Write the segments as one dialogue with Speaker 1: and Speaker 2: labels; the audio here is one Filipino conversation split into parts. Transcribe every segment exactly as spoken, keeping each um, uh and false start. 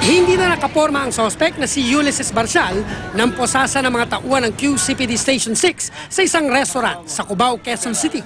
Speaker 1: Hindi na nakaporma ang sospek na si Ulysses Barcial ng posasa ng mga tauhan ng Q C P D Station six sa isang restaurant sa Cubao, Quezon City.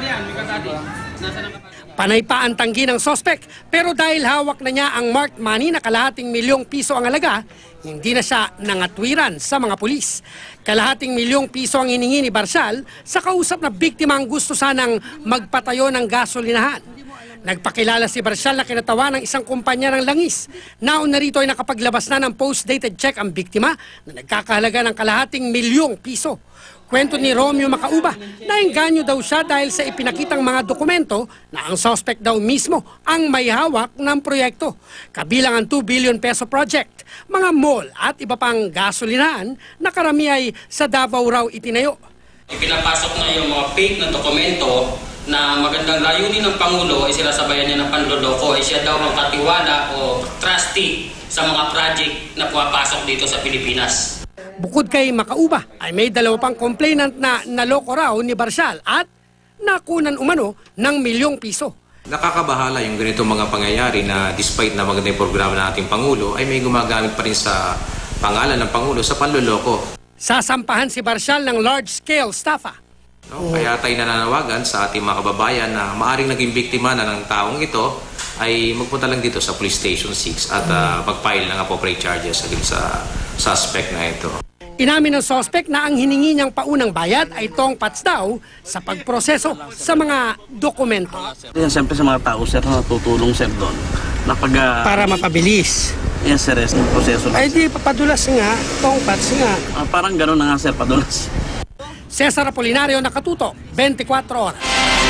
Speaker 1: Panay pa ang tanggi ng sospek pero dahil hawak na niya ang marked money na kalahating milyong piso ang halaga, hindi na siya nangatwiran sa mga pulis. Kalahating milyong piso ang hiningi ni Barcial sa kausap na biktima ang gusto sanang magpatayo ng gasolinahan. Nagpakilala si Barcial na kinatawan ng isang kumpanya ng langis. Naon na rito ay nakapaglabas na ng post-dated check ang biktima na nagkakahalaga ng kalahating milyong piso. Kwento ni Romeo Makauba na engganyo daw siya dahil sa ipinakitang mga dokumento na ang suspect daw mismo ang may hawak ng proyekto. Kabilang ang two billion peso project, mga mall at iba pang gasolinahan na karami ay sa Davao raw itinayo.
Speaker 2: Ipinapasok na yung mga fake na dokumento na magandang layunin ng Pangulo ay sila sabayan niya ng panloloko. Ay siya daw ang katiwala o trustee sa mga project na pumapasok dito sa Pilipinas.
Speaker 1: Bukod kay Makauba ay may dalawa pang complainant na naloko raw ni Barcial at nakunan umano ng milyong piso.
Speaker 3: Nakakabahala yung ganitong mga pangyayari na despite na maganda yung programa ng ating Pangulo ay may gumagamit pa rin sa pangalan ng Pangulo sa panloloko.
Speaker 1: Sasampahan si Barcial ng large-scale estafa.
Speaker 3: No? Kaya tayo nananawagan sa ating mga kababayan na maaring naging biktima na ng taong ito ay magpunta lang dito sa Police Station six at uh, mag-file ng appropriate charges against sa suspect na ito.
Speaker 1: Inamin ng suspect na ang hiningi niyang paunang bayad ay tongpats daw sa pagproseso sa mga dokumento.
Speaker 4: Yan, siyempre sa mga tao, sir, na tutulong, sir, doon. Na pag, uh,
Speaker 1: Para mapabilis.
Speaker 4: Yan, sir, yung proseso.
Speaker 1: Ay di, papadulas nga, tongpats nga.
Speaker 4: Uh, parang gano'n na nga, sir, padulas.
Speaker 1: Cesar Apolinario, Nakatuto, twenty-four oras.